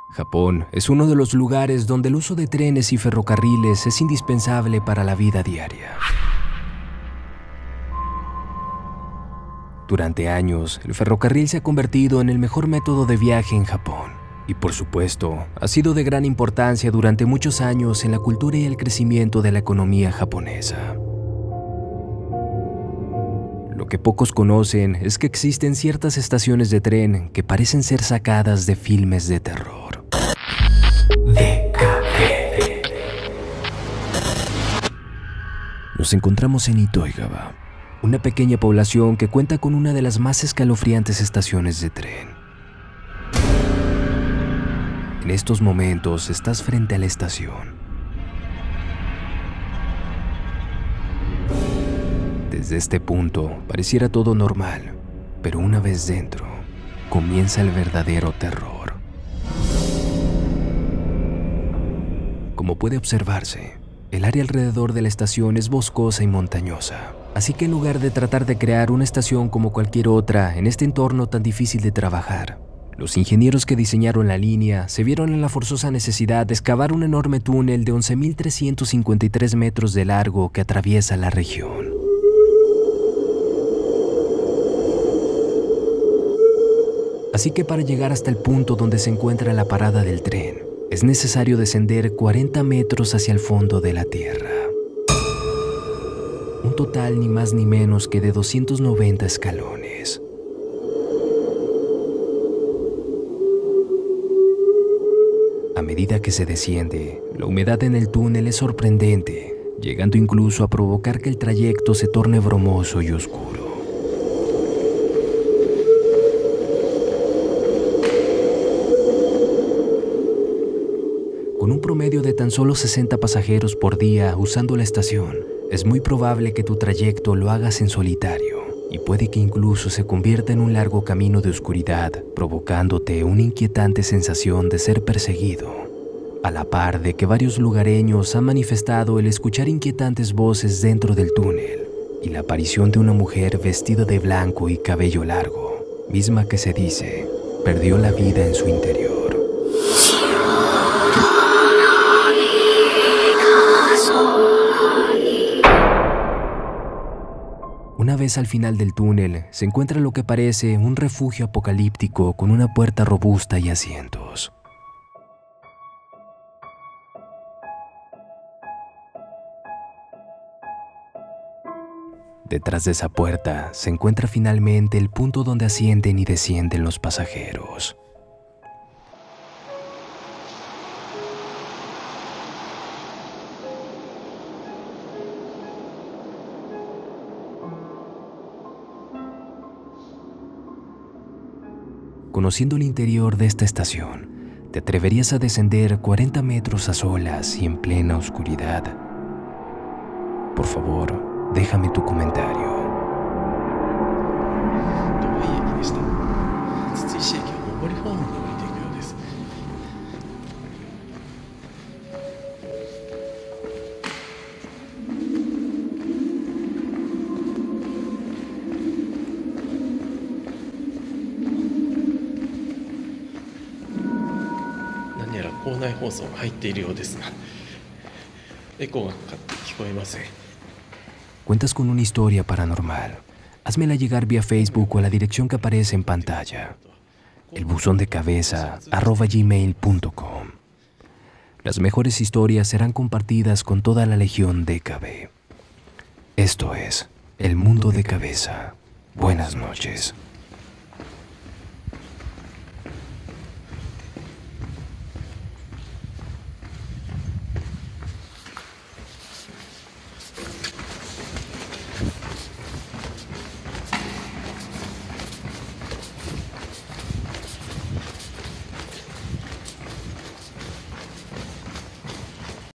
Japón es uno de los lugares donde el uso de trenes y ferrocarriles es indispensable para la vida diaria. Durante años, el ferrocarril se ha convertido en el mejor método de viaje en Japón. Y por supuesto, ha sido de gran importancia durante muchos años en la cultura y el crecimiento de la economía japonesa. Lo que pocos conocen es que existen ciertas estaciones de tren que parecen ser sacadas de filmes de terror. DKB. Nos encontramos en Itoigaba, una pequeña población que cuenta con una de las más escalofriantes estaciones de tren. En estos momentos estás frente a la estación. Desde este punto pareciera todo normal, pero una vez dentro, comienza el verdadero terror. Como puede observarse, el área alrededor de la estación es boscosa y montañosa, así que en lugar de tratar de crear una estación como cualquier otra en este entorno tan difícil de trabajar, los ingenieros que diseñaron la línea se vieron en la forzosa necesidad de excavar un enorme túnel de 11.353 metros de largo que atraviesa la región. Así que para llegar hasta el punto donde se encuentra la parada del tren, es necesario descender 40 metros hacia el fondo de la tierra. Un total ni más ni menos que de 290 escalones. A medida que se desciende, la humedad en el túnel es sorprendente, llegando incluso a provocar que el trayecto se torne brumoso y oscuro. Con un promedio de tan solo 60 pasajeros por día usando la estación, es muy probable que tu trayecto lo hagas en solitario y puede que incluso se convierta en un largo camino de oscuridad, provocándote una inquietante sensación de ser perseguido, a la par de que varios lugareños han manifestado el escuchar inquietantes voces dentro del túnel y la aparición de una mujer vestida de blanco y cabello largo, misma que se dice perdió la vida en su interior. Una vez al final del túnel, se encuentra lo que parece un refugio apocalíptico con una puerta robusta y asientos. Detrás de esa puerta se encuentra finalmente el punto donde ascienden y descienden los pasajeros. Conociendo el interior de esta estación, ¿te atreverías a descender 40 metros a solas y en plena oscuridad? Por favor, déjame tu comentario. ¿Cuentas con una historia paranormal? Házmela llegar vía Facebook o a la dirección que aparece en pantalla. elbuzondecabeza@gmail.com. Las mejores historias serán compartidas con toda la legión DKB. Esto es El Mundo de Cabeza. Buenas noches.